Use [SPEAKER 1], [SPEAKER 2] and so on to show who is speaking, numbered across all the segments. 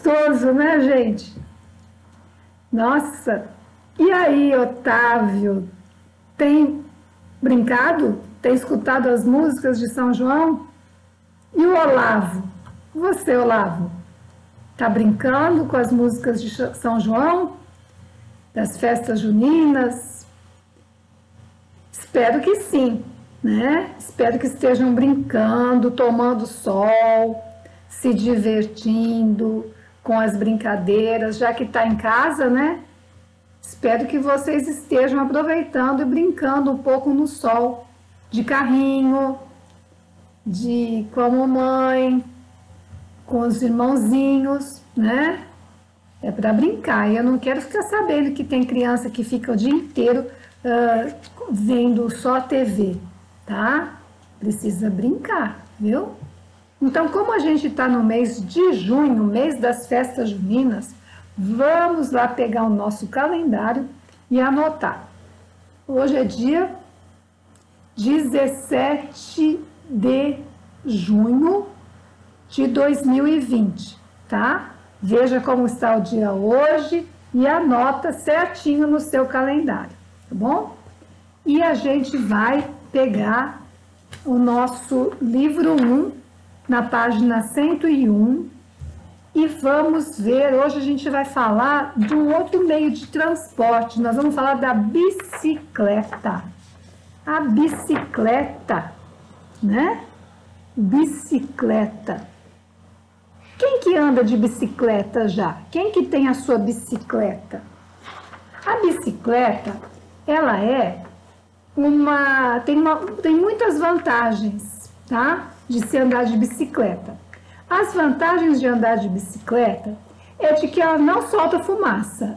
[SPEAKER 1] gostoso, né, gente? Nossa! E aí, Otávio, tem brincado? Tem escutado as músicas de São João? E o Olavo? Você, Olavo, tá brincando com as músicas de São João? Das festas juninas? Espero que sim, né? Espero que estejam brincando, tomando sol, se divertindo com as brincadeiras, já que está em casa, né? Espero que vocês estejam aproveitando e brincando um pouco no sol, de carrinho, de com a mamãe, com os irmãozinhos, né? É para brincar. E eu não quero ficar sabendo que tem criança que fica o dia inteiro vendo só a TV, tá? Precisa brincar, viu? Então, como a gente está no mês de junho, mês das festas juninas, vamos lá pegar o nosso calendário e anotar. Hoje é dia 17 de junho de 2020, tá? Veja como está o dia hoje e anota certinho no seu calendário, tá bom? E a gente vai pegar o nosso livro 1 na página 101 e vamos ver, hoje a gente vai falar de um outro meio de transporte, nós vamos falar da bicicleta. A bicicleta, né? Bicicleta. Quem que anda de bicicleta já? Quem que tem a sua bicicleta? A bicicleta, ela tem muitas vantagens, tá? De se andar de bicicleta. As vantagens de andar de bicicleta é de que ela não solta fumaça.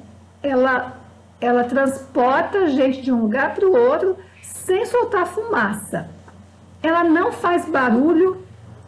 [SPEAKER 1] Ela transporta a gente de um lugar para o outro sem soltar fumaça. Ela não faz barulho,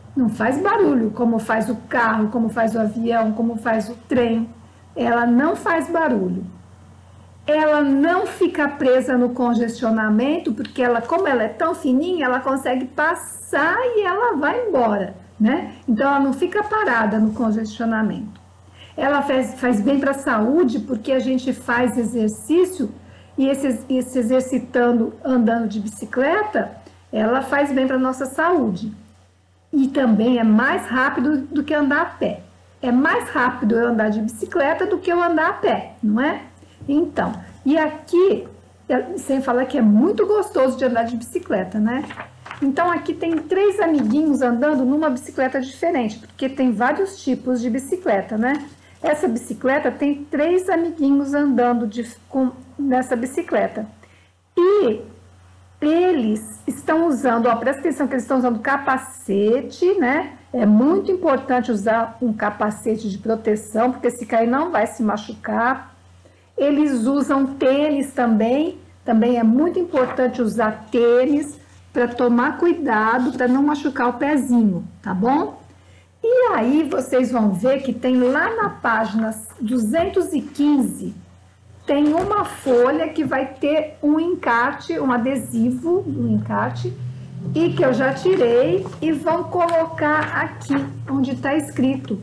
[SPEAKER 1] como faz o carro, como faz o avião, como faz o trem. Ela não faz barulho. Ela não fica presa no congestionamento, porque como ela é tão fininha, ela consegue passar e ela vai embora, né? Então, ela não fica parada no congestionamento. Ela faz bem para a saúde, porque a gente faz exercício e se exercitando, andando de bicicleta, ela faz bem para a nossa saúde. E também é mais rápido do que andar a pé. É mais rápido eu andar de bicicleta do que eu andar a pé, não é? Então, e aqui, sem falar que é muito gostoso de andar de bicicleta, né? Então, aqui tem 3 amiguinhos andando numa bicicleta diferente, porque tem vários tipos de bicicleta, né? Essa bicicleta tem 3 amiguinhos andando nessa bicicleta. E eles estão usando, presta atenção que eles estão usando capacete, né? É muito importante usar um capacete de proteção, porque se cair não vai se machucar. Eles usam tênis também é muito importante usar tênis para tomar cuidado, para não machucar o pezinho, tá bom? E aí vocês vão ver que tem lá na página 215, tem uma folha que vai ter um encarte, um adesivo do encarte, e que eu já tirei e vão colocar aqui, onde está escrito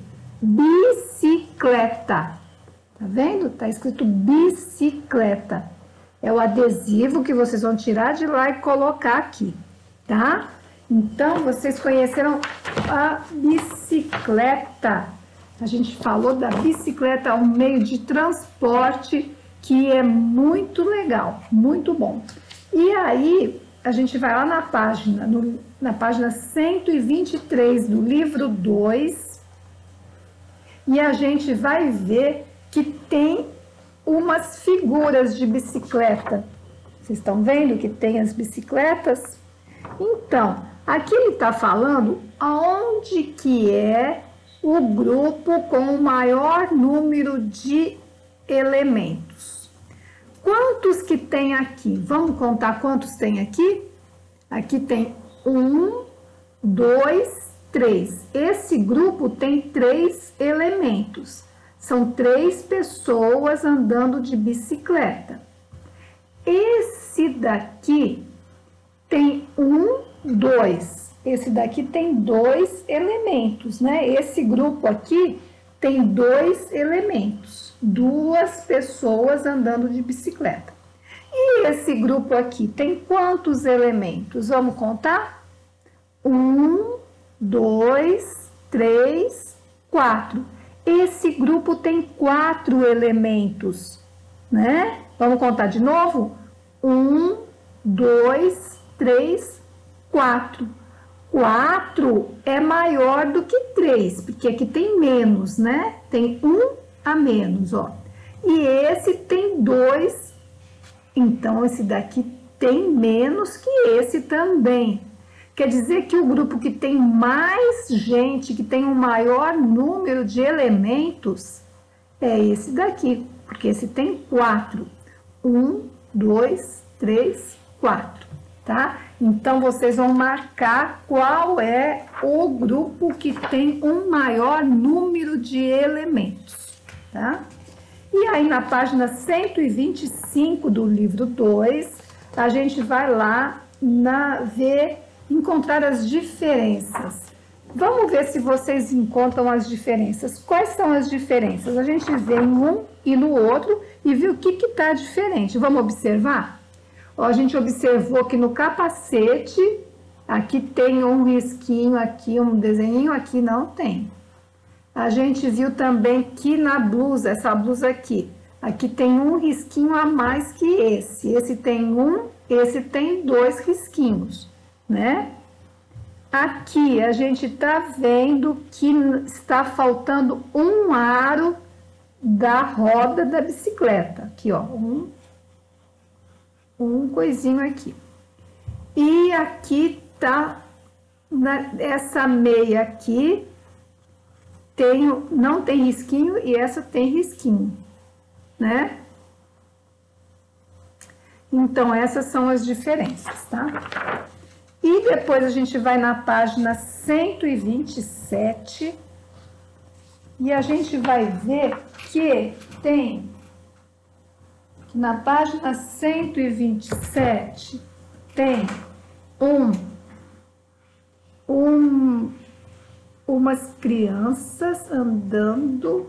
[SPEAKER 1] bicicleta. Tá vendo? Tá escrito bicicleta. É o adesivo que vocês vão tirar de lá e colocar aqui, tá? Então, vocês conheceram a bicicleta. A gente falou da bicicleta, um meio de transporte que é muito legal, muito bom. E aí, a gente vai lá na página 123 do livro 2, e a gente vai ver que tem umas figuras de bicicleta. Vocês estão vendo que tem as bicicletas? Então, aqui ele está falando aonde que é o grupo com o maior número de elementos. Quantos que tem aqui? Vamos contar quantos tem aqui? Aqui tem 1, 2, 3. Esse grupo tem 3 elementos. São 3 pessoas andando de bicicleta. Esse daqui tem 1, 2. Esse daqui tem 2 elementos, né? Esse grupo aqui tem 2 elementos, 2 pessoas andando de bicicleta. E esse grupo aqui tem quantos elementos? Vamos contar? 1, 2, 3, 4. Esse grupo tem 4 elementos, né? Vamos contar de novo? 1, 2, 3, 4. 4 é maior do que 3, porque aqui tem menos, né? Tem 1 a menos, ó. E esse tem 2, então esse daqui tem menos que esse também. Quer dizer que o grupo que tem mais gente, que tem um maior número de elementos, é esse daqui, porque esse tem 4. 1, 2, 3, 4, tá? Então, vocês vão marcar qual é o grupo que tem um maior número de elementos, tá? E aí, na página 125 do livro 2, a gente vai lá encontrar as diferenças. Vamos ver se vocês encontram as diferenças. Quais são as diferenças? A gente vê em um e no outro e vê o que está diferente. Vamos observar? Ó, a gente observou que no capacete, aqui tem um risquinho, aqui um desenho, aqui não tem. A gente viu também que na blusa, essa blusa aqui tem um risquinho a mais que esse. Esse tem um, esse tem 2 risquinhos, né? Aqui a gente está vendo que está faltando um aro da roda da bicicleta. Aqui, ó, um coisinho aqui. E aqui tá, essa meia aqui não tem risquinho e essa tem risquinho, né? Então, essas são as diferenças, tá? E depois a gente vai na página 127 e a gente vai ver que tem, na página 127, tem umas crianças andando,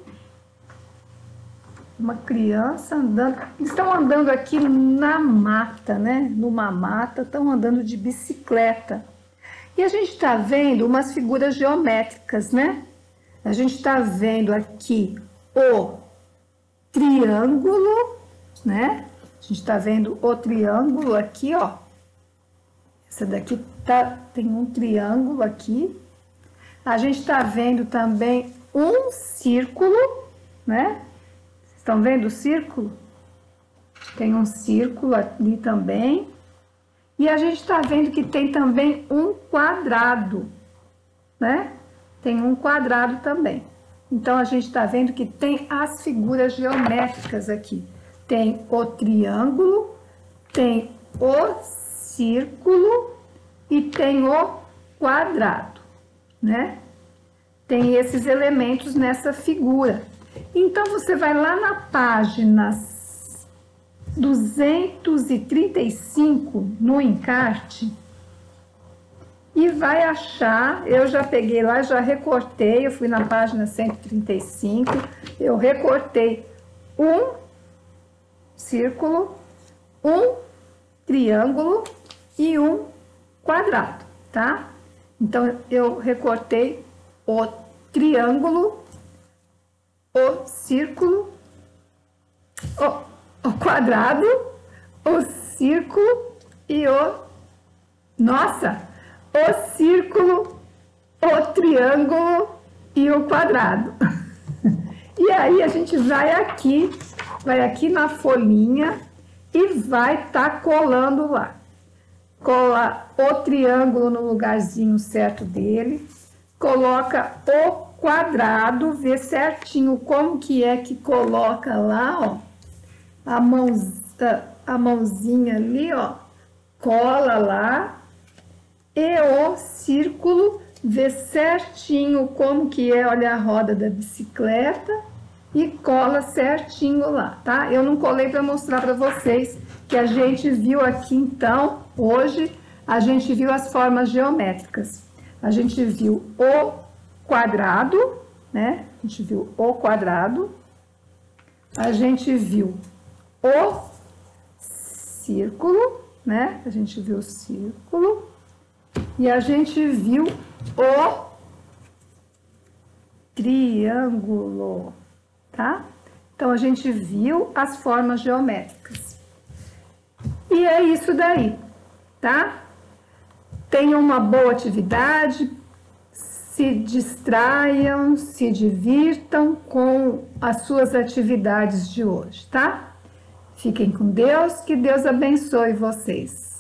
[SPEAKER 1] eles estão andando aqui na mata, né? Numa mata, estão andando de bicicleta. E a gente está vendo umas figuras geométricas, né? A gente está vendo aqui o triângulo, né? A gente está vendo o triângulo aqui, ó. Essa daqui tem um triângulo aqui. A gente está vendo também um círculo, né? Estão vendo o círculo? Tem um círculo ali também. E a gente está vendo que tem também um quadrado, né? Tem um quadrado também. Então, a gente está vendo que tem as figuras geométricas aqui. Tem o triângulo, tem o círculo e tem o quadrado, né? Tem esses elementos nessa figura. Então, você vai lá na página 235, no encarte, e vai achar, eu já peguei lá, já recortei, eu fui na página 135, eu recortei um círculo, um triângulo e um quadrado, tá? Então, eu recortei o triângulo, o círculo, o quadrado, o círculo e o círculo, o triângulo e o quadrado. E aí a gente vai aqui na folhinha e vai estar colando lá. Cola o triângulo no lugarzinho certo dele, coloca o quadrado, vê certinho como que é que coloca lá, ó, a mãozinha ali, ó, cola lá, e o círculo, vê certinho como que é, olha a roda da bicicleta, e cola certinho lá, tá? Eu não colei para mostrar para vocês que a gente viu aqui, então, hoje, a gente viu as formas geométricas. A gente viu o quadrado, né? A gente viu o quadrado, a gente viu o círculo, né? A gente viu o círculo e a gente viu o triângulo, tá? Então, a gente viu as formas geométricas. E é isso daí, tá? Tenham uma boa atividade, se distraiam, se divirtam com as suas atividades de hoje, tá? Fiquem com Deus, que Deus abençoe vocês.